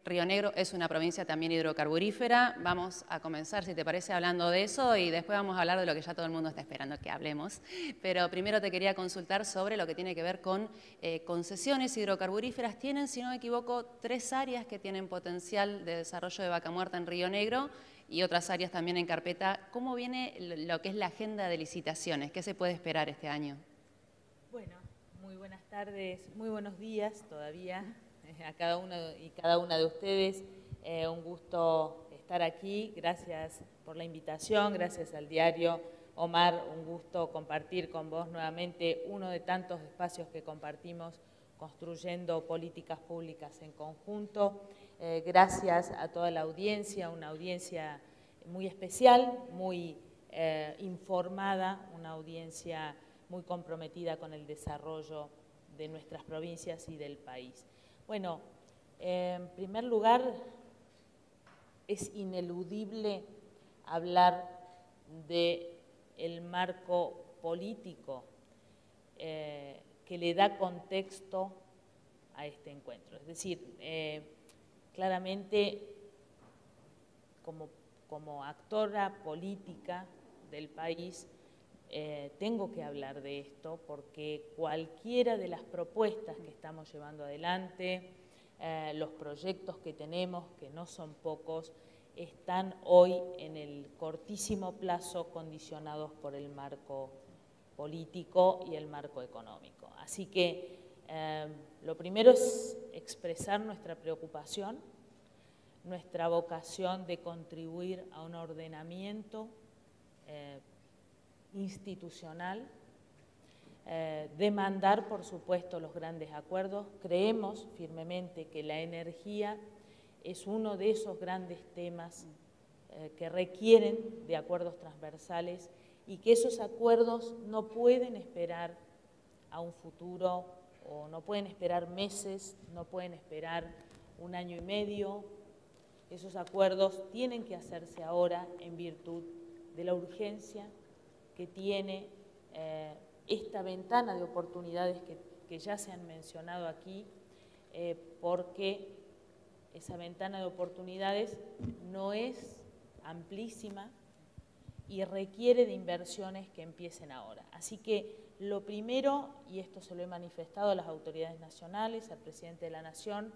Río Negro es una provincia también hidrocarburífera. Vamos a comenzar, si te parece, hablando de eso y después vamos a hablar de lo que ya todo el mundo está esperando que hablemos. Pero primero te quería consultar sobre lo que tiene que ver con concesiones hidrocarburíferas. Tienen, si no me equivoco, 3 áreas que tienen potencial de desarrollo de vaca muerta en Río Negro y otras áreas también en carpeta. ¿Cómo viene lo que es la agenda de licitaciones? ¿Qué se puede esperar este año? Bueno, muy buenas tardes, muy buenos días todavía a cada uno y cada una de ustedes. Un gusto estar aquí, gracias por la invitación, gracias al diario. Omar, un gusto compartir con vos nuevamente uno de tantos espacios que compartimos construyendo políticas públicas en conjunto. Gracias a toda la audiencia, una audiencia muy especial, muy informada, una audiencia muy comprometida con el desarrollo de nuestras provincias y del país. Bueno, en primer lugar, es ineludible hablar del marco político que le da contexto a este encuentro. Es decir, claramente como actora política del país, tengo que hablar de esto porque cualquiera de las propuestas que estamos llevando adelante, los proyectos que tenemos, que no son pocos, están hoy en el cortísimo plazo condicionados por el marco político y el marco económico. Así que lo primero es expresar nuestra preocupación, nuestra vocación de contribuir a un ordenamiento institucional, demandar, por supuesto, los grandes acuerdos. Creemos firmemente que la energía es uno de esos grandes temas que requieren de acuerdos transversales y que esos acuerdos no pueden esperar a un futuro o no pueden esperar meses, no pueden esperar 1 año y medio. Esos acuerdos tienen que hacerse ahora en virtud de la urgencia que tiene esta ventana de oportunidades que ya se han mencionado aquí, porque esa ventana de oportunidades no es amplísima y requiere de inversiones que empiecen ahora. Así que lo primero, y esto se lo he manifestado a las autoridades nacionales, al presidente de la Nación,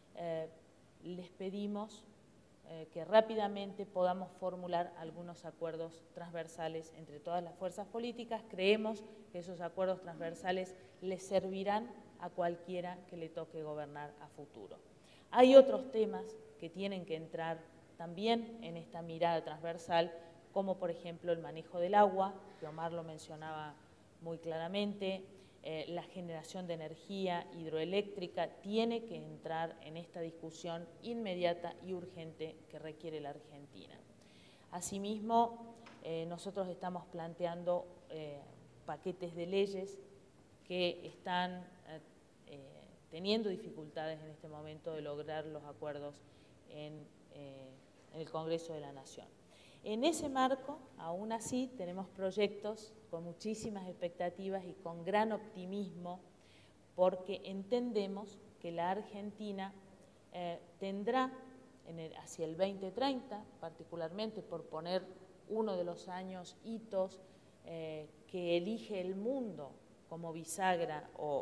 les pedimos que rápidamente podamos formular algunos acuerdos transversales entre todas las fuerzas políticas. Creemos que esos acuerdos transversales les servirán a cualquiera que le toque gobernar a futuro. Hay otros temas que tienen que entrar también en esta mirada transversal, como por ejemplo el manejo del agua, que Omar lo mencionaba muy claramente. La generación de energía hidroeléctrica tiene que entrar en esta discusión inmediata y urgente que requiere la Argentina. Asimismo, nosotros estamos planteando paquetes de leyes que están teniendo dificultades en este momento de lograr los acuerdos en el Congreso de la Nación. En ese marco, aún así, tenemos proyectos con muchísimas expectativas y con gran optimismo, porque entendemos que la Argentina tendrá hacia el 2030, particularmente por poner uno de los años hitos que elige el mundo como bisagra o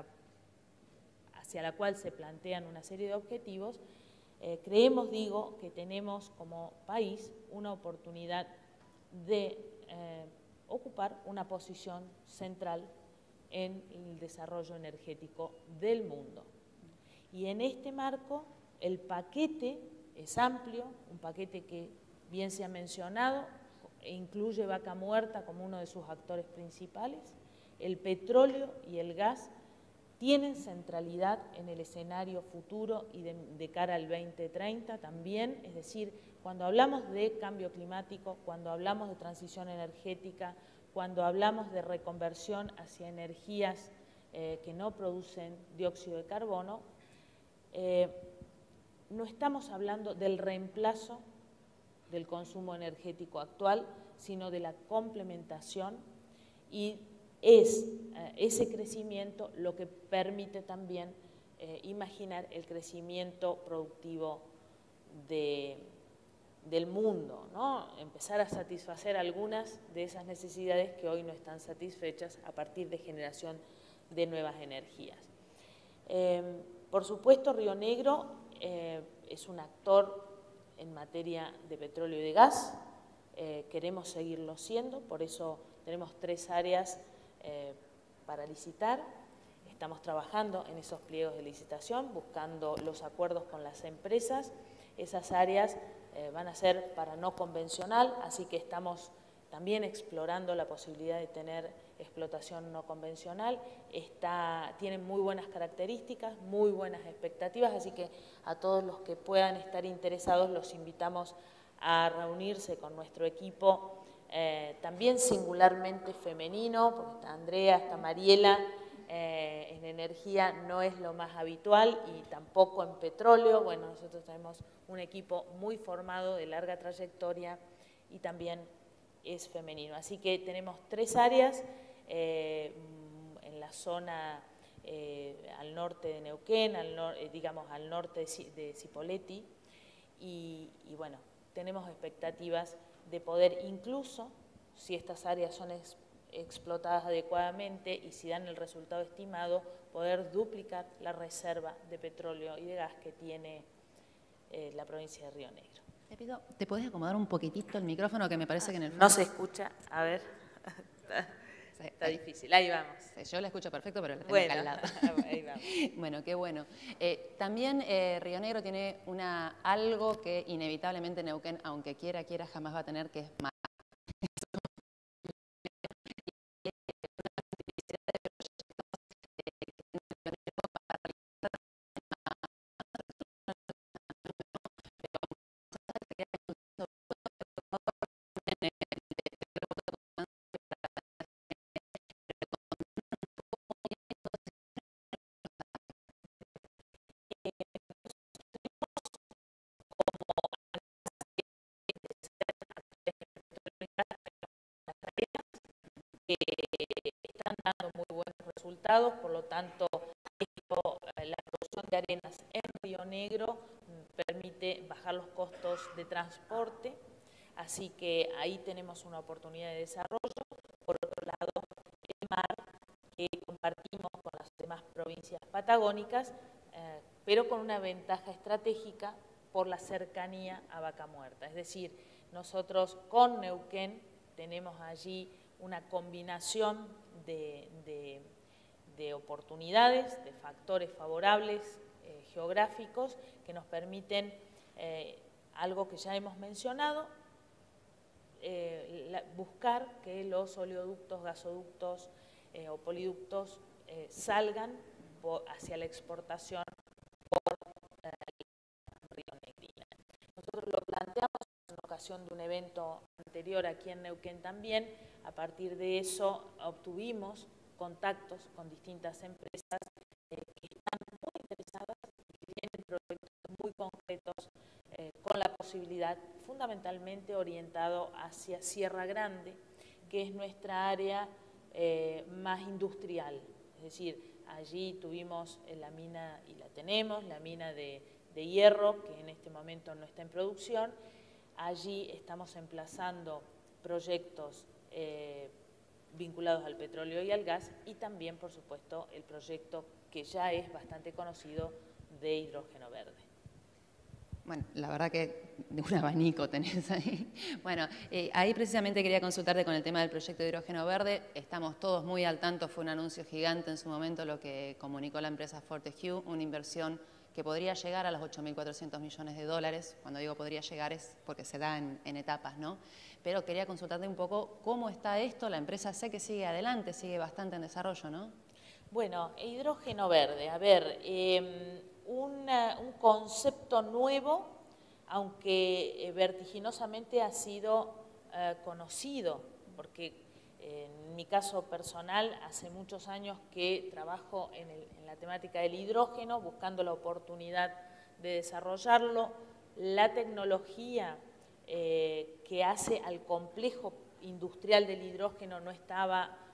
hacia la cual se plantean una serie de objetivos, creemos, que tenemos como país una oportunidad de ocupar una posición central en el desarrollo energético del mundo. Y en este marco, el paquete es amplio, un paquete que bien se ha mencionado, e incluye vaca muerta como uno de sus actores principales. El petróleo y el gas tienen centralidad en el escenario futuro y de cara al 2030 también, es decir, cuando hablamos de cambio climático, cuando hablamos de transición energética, cuando hablamos de reconversión hacia energías que no producen dióxido de carbono, no estamos hablando del reemplazo del consumo energético actual, sino de la complementación, y es ese crecimiento lo que permite también imaginar el crecimiento productivo del mundo, ¿no? Empezar a satisfacer algunas de esas necesidades que hoy no están satisfechas a partir de generación de nuevas energías. Por supuesto, Río Negro es un actor en materia de petróleo y de gas, queremos seguirlo siendo, por eso tenemos 3 áreas para licitar. Estamos trabajando en esos pliegos de licitación, buscando los acuerdos con las empresas. Esas áreas van a ser para no convencional, así que estamos también explorando la posibilidad de tener explotación no convencional. Tienen muy buenas características, muy buenas expectativas, así que a todos los que puedan estar interesados los invitamos a reunirse con nuestro equipo, también singularmente femenino, porque está Andrea, está Mariela. En energía no es lo más habitual y tampoco en petróleo. Bueno, nosotros tenemos un equipo muy formado, de larga trayectoria y también es femenino. Así que tenemos 3 áreas en la zona al norte de Neuquén, digamos al norte de Cipolletti y bueno, tenemos expectativas de poder incluso, si estas áreas son explotadas adecuadamente y si dan el resultado estimado, poder duplicar la reserva de petróleo y de gas que tiene la provincia de Río Negro. Te pido, ¿te podés acomodar un poquitito el micrófono que me parece que en el fondo... No se escucha, a ver, está difícil, ahí vamos. Yo la escucho perfecto, pero la tengo acá al lado. Ahí vamos. Bueno, qué bueno. También Río Negro tiene algo que inevitablemente Neuquén, aunque quiera, jamás va a tener, que es más. Están dando muy buenos resultados, por lo tanto, la producción de arenas en Río Negro permite bajar los costos de transporte, así que ahí tenemos una oportunidad de desarrollo. Por otro lado, el mar que compartimos con las demás provincias patagónicas, pero con una ventaja estratégica por la cercanía a Vaca Muerta. Es decir, nosotros con Neuquén tenemos allí una combinación de oportunidades, de factores favorables geográficos que nos permiten algo que ya hemos mencionado, buscar que los oleoductos, gasoductos o poliductos salgan hacia la exportación por Río Negrina. Nosotros lo planteamos en ocasión de un evento anterior aquí en Neuquén también. A partir de eso obtuvimos contactos con distintas empresas que están muy interesadas y que tienen proyectos muy concretos con la posibilidad, fundamentalmente orientado hacia Sierra Grande, que es nuestra área más industrial. Es decir, allí tuvimos la mina, y la tenemos, la mina de hierro, que en este momento no está en producción. Allí estamos emplazando proyectos vinculados al petróleo y al gas y también, por supuesto, el proyecto que ya es bastante conocido de hidrógeno verde. Bueno, la verdad que de un abanico tenés ahí. Bueno, ahí precisamente quería consultarte con el tema del proyecto de hidrógeno verde. Estamos todos muy al tanto, fue un anuncio gigante en su momento lo que comunicó la empresa Fortescue, una inversión que podría llegar a los 8.400 millones de dólares. Cuando digo podría llegar es porque se da en etapas, ¿no? Pero quería consultarte un poco cómo está esto. La empresa sé que sigue adelante, sigue bastante en desarrollo, ¿no? Bueno, hidrógeno verde, a ver, un concepto nuevo, aunque vertiginosamente ha sido conocido, porque en mi caso personal hace muchos años que trabajo en la temática del hidrógeno, buscando la oportunidad de desarrollarlo. La tecnología que hace al complejo industrial del hidrógeno no estaba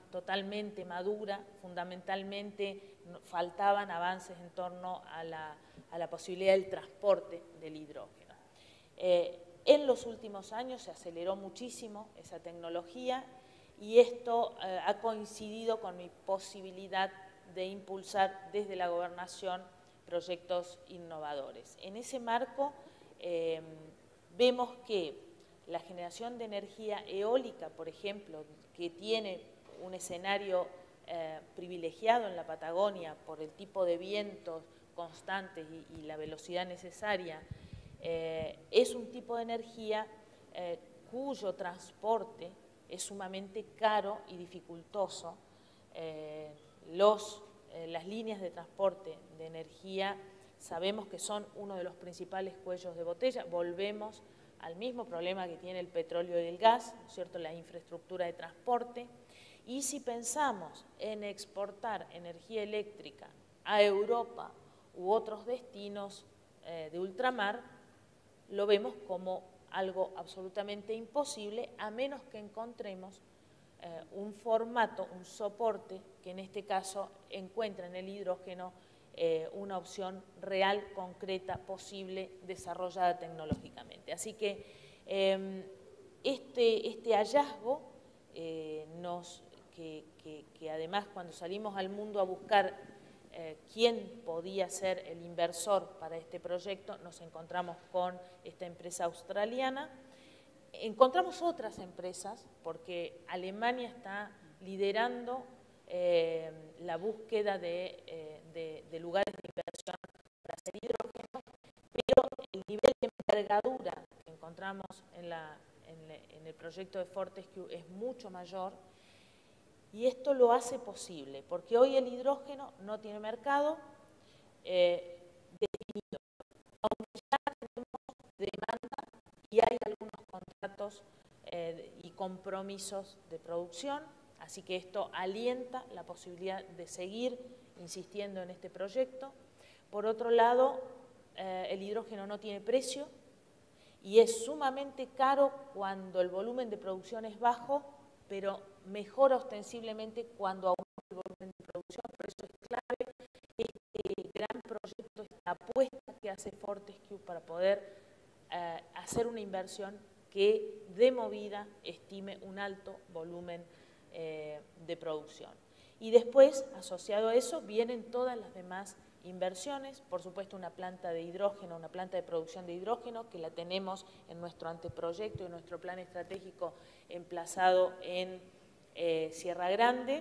totalmente madura, fundamentalmente faltaban avances en torno a la posibilidad del transporte del hidrógeno. En los últimos años se aceleró muchísimo esa tecnología y esto ha coincidido con mi posibilidad de impulsar desde la gobernación proyectos innovadores. En ese marco vemos que la generación de energía eólica, por ejemplo, que tiene un escenario privilegiado en la Patagonia por el tipo de vientos constantes y la velocidad necesaria, es un tipo de energía cuyo transporte es sumamente caro y dificultoso. Las líneas de transporte de energía sabemos que son uno de los principales cuellos de botella. Volvemos al mismo problema que tiene el petróleo y el gas, ¿no es cierto?, la infraestructura de transporte. Y si pensamos en exportar energía eléctrica a Europa u otros destinos de ultramar, lo vemos como algo absolutamente imposible, a menos que encontremos un formato, un soporte, que en este caso encuentra en el hidrógeno una opción real, concreta, posible, desarrollada tecnológicamente. Así que este hallazgo que además cuando salimos al mundo a buscar quién podía ser el inversor para este proyecto, nos encontramos con esta empresa australiana. Encontramos otras empresas, porque Alemania está liderando la búsqueda de lugares de inversión para hacer hidrógeno, pero el nivel de envergadura que encontramos en el proyecto de Fortescue es mucho mayor, y esto lo hace posible, porque hoy el hidrógeno no tiene mercado definido, aunque ya tenemos demanda y hay algunos contratos y compromisos de producción, así que esto alienta la posibilidad de seguir insistiendo en este proyecto. Por otro lado, el hidrógeno no tiene precio y es sumamente caro cuando el volumen de producción es bajo, pero mejora ostensiblemente cuando aumenta el volumen de producción. Por eso es clave este gran proyecto, esta apuesta que hace Fortescue para poder hacer una inversión que de movida estime un alto volumen de producción. Y después, asociado a eso, vienen todas las demás inversiones, por supuesto una planta de hidrógeno, una planta de producción de hidrógeno, que la tenemos en nuestro anteproyecto y en nuestro plan estratégico emplazado en Sierra Grande,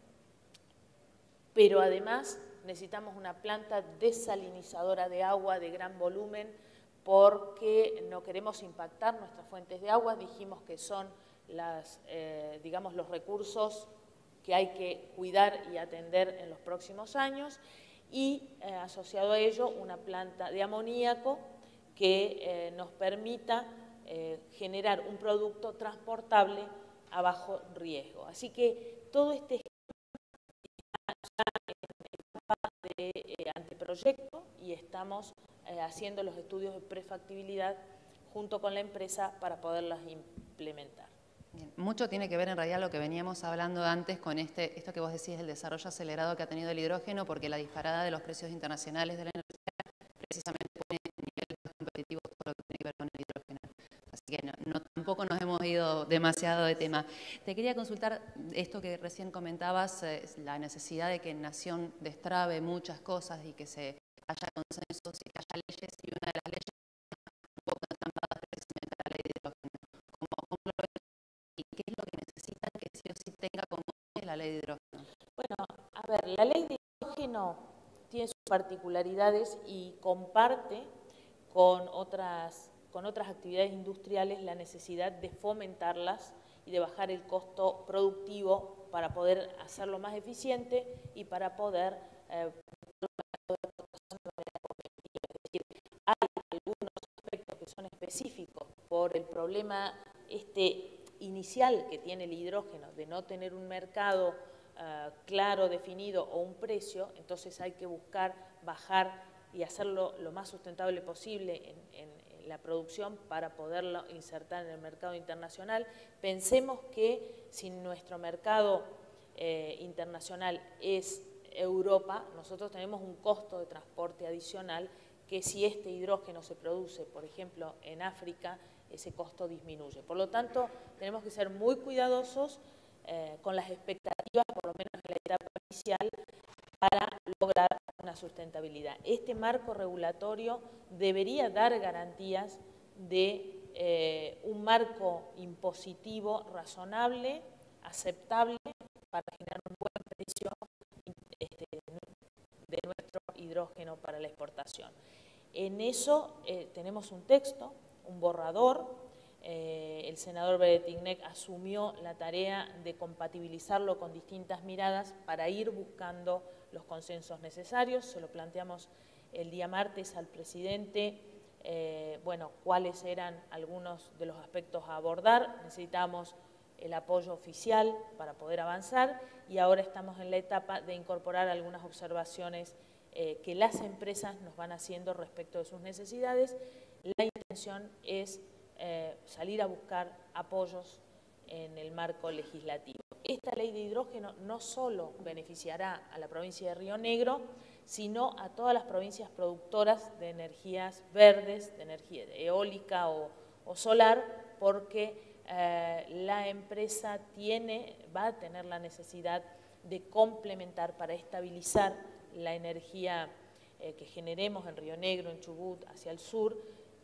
pero además necesitamos una planta desalinizadora de agua de gran volumen, porque no queremos impactar nuestras fuentes de agua. Dijimos que son digamos, los recursos que hay que cuidar y atender en los próximos años, y asociado a ello una planta de amoníaco que nos permita generar un producto transportable a bajo riesgo. Así que todo este está ya en etapa de anteproyecto y estamos haciendo los estudios de prefactibilidad junto con la empresa para poderlas implementar. Bien. Mucho tiene que ver en realidad lo que veníamos hablando antes con esto que vos decís, el desarrollo acelerado que ha tenido el hidrógeno, porque la disparada de los precios internacionales de la energía precisamente pone en niveles más competitivos todo lo que tiene que ver con el hidrógeno. Así que tampoco nos hemos ido demasiado de tema. Te quería consultar esto que recién comentabas, la necesidad de que en Nación destrabe muchas cosas y que haya consensos y que haya leyes, y una de las leyes un poco entrampadas precisamente la ley de hidrógeno. ¿Cómo lo ves? ¿Y qué es lo que necesitan que sí o sí tenga como la ley de hidrógeno? Bueno, a ver, la ley de hidrógeno tiene sus particularidades y comparte con otras actividades industriales la necesidad de fomentarlas y de bajar el costo productivo para poder hacerlo más eficiente y para poder hay algunos aspectos que son específicos por el problema inicial que tiene el hidrógeno de no tener un mercado claro, definido o un precio. Entonces hay que buscar bajar y hacerlo lo más sustentable posible en la producción para poderlo insertar en el mercado internacional. Pensemos que si nuestro mercado internacional es Europa, nosotros tenemos un costo de transporte adicional que si este hidrógeno se produce, por ejemplo, en África, ese costo disminuye. Por lo tanto, tenemos que ser muy cuidadosos con las expectativas, por lo menos en la etapa inicial, para lograr una sustentabilidad. Este marco regulatorio debería dar garantías de un marco impositivo razonable, aceptable, para generar un buen precio de nuestro hidrógeno para la exportación. En eso tenemos un texto, un borrador. El senador Beretignek asumió la tarea de compatibilizarlo con distintas miradas para ir buscando los consensos necesarios. Se lo planteamos el día martes al presidente, bueno, cuáles eran algunos de los aspectos a abordar. Necesitamos el apoyo oficial para poder avanzar y ahora estamos en la etapa de incorporar algunas observaciones que las empresas nos van haciendo respecto de sus necesidades. La intención es salir a buscar apoyos en el marco legislativo. Esta ley de hidrógeno no solo beneficiará a la provincia de Río Negro, sino a todas las provincias productoras de energías verdes, de energía eólica o solar, porque la empresa va a tener la necesidad de complementar para estabilizar la energía que generemos en Río Negro, en Chubut, hacia el sur,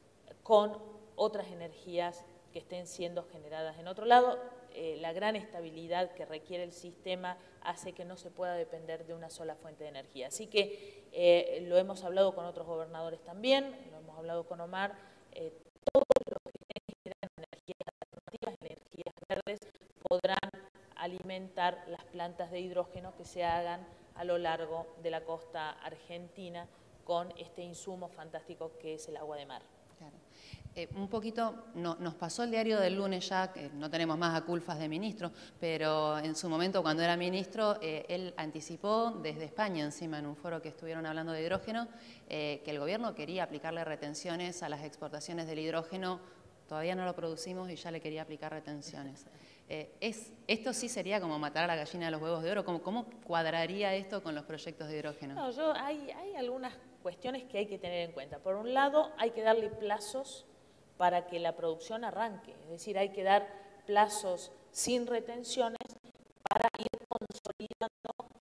con otras energías que estén siendo generadas en otro lado. La gran estabilidad que requiere el sistema hace que no se pueda depender de una sola fuente de energía. Así que lo hemos hablado con otros gobernadores también, lo hemos hablado con Omar, todos los que generan energías alternativas, energías verdes, podrán alimentar las plantas de hidrógeno que se hagan a lo largo de la costa argentina con este insumo fantástico que es el agua de mar. Claro. Un poquito, nos pasó el diario del lunes ya, que no tenemos más a culpas de ministro, pero en su momento cuando era ministro, él anticipó desde España encima en un foro que estuvieron hablando de hidrógeno, que el gobierno quería aplicarle retenciones a las exportaciones del hidrógeno. Todavía no lo producimos y ya le quería aplicar retenciones. ¿Esto sí sería como matar a la gallina de los huevos de oro? ¿Cómo cuadraría esto con los proyectos de hidrógeno? No, hay algunas cuestiones que hay que tener en cuenta. Por un lado, hay que darle plazos para que la producción arranque. Es decir, hay que dar plazos sin retenciones para ir consolidando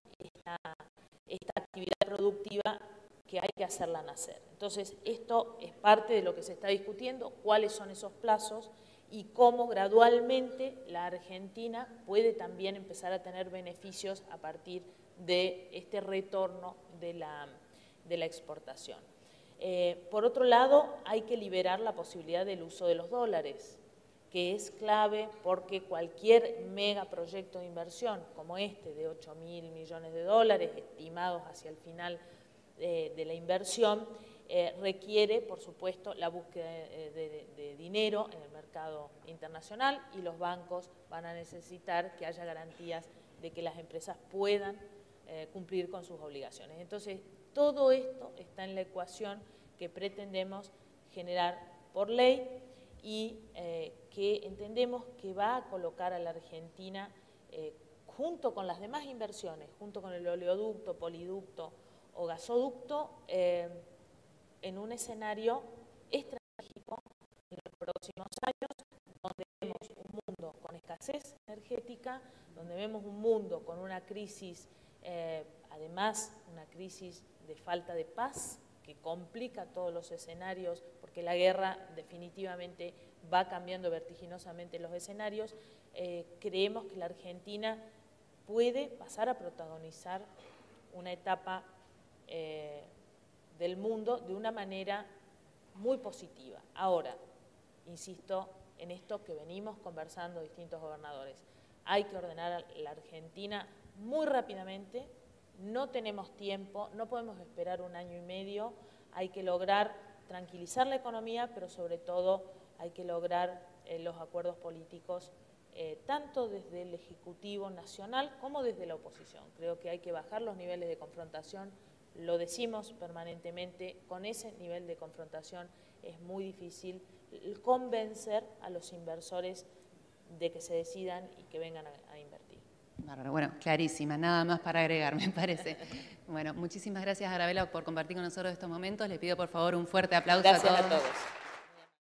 esta actividad productiva que hay que hacerla nacer. Entonces, esto es parte de lo que se está discutiendo, cuáles son esos plazos y cómo gradualmente la Argentina puede también empezar a tener beneficios a partir de este retorno de la exportación. Por otro lado, hay que liberar la posibilidad del uso de los dólares, que es clave porque cualquier megaproyecto de inversión como este de 8.000 millones de dólares estimados hacia el final de la inversión, requiere, por supuesto, la búsqueda de dinero en el mercado internacional y los bancos van a necesitar que haya garantías de que las empresas puedan cumplir con sus obligaciones. Entonces, todo esto está en la ecuación que pretendemos generar por ley y que entendemos que va a colocar a la Argentina, junto con las demás inversiones, junto con el oleoducto, poliducto o gasoducto, en un escenario estratégico en los próximos años, donde vemos un mundo con escasez energética, donde vemos un mundo con una crisis, además una crisis de falta de paz, que complica todos los escenarios, porque la guerra definitivamente va cambiando vertiginosamente los escenarios. Creemos que la Argentina puede pasar a protagonizar una etapa del mundo de una manera muy positiva. Ahora, insisto en esto que venimos conversando distintos gobernadores, hay que ordenar a la Argentina muy rápidamente, no tenemos tiempo, no podemos esperar un año y medio, hay que lograr tranquilizar la economía, pero sobre todo hay que lograr los acuerdos políticos, tanto desde el Ejecutivo Nacional como desde la oposición. Creo que hay que bajar los niveles de confrontación, lo decimos permanentemente, con ese nivel de confrontación es muy difícil convencer a los inversores de que se decidan y que vengan a invertir. Bárbaro. Bueno, clarísima, nada más para agregar, me parece. Bueno, muchísimas gracias, Arabela, por compartir con nosotros estos momentos. Les pido, por favor, un fuerte aplauso Gracias a todos. A todos.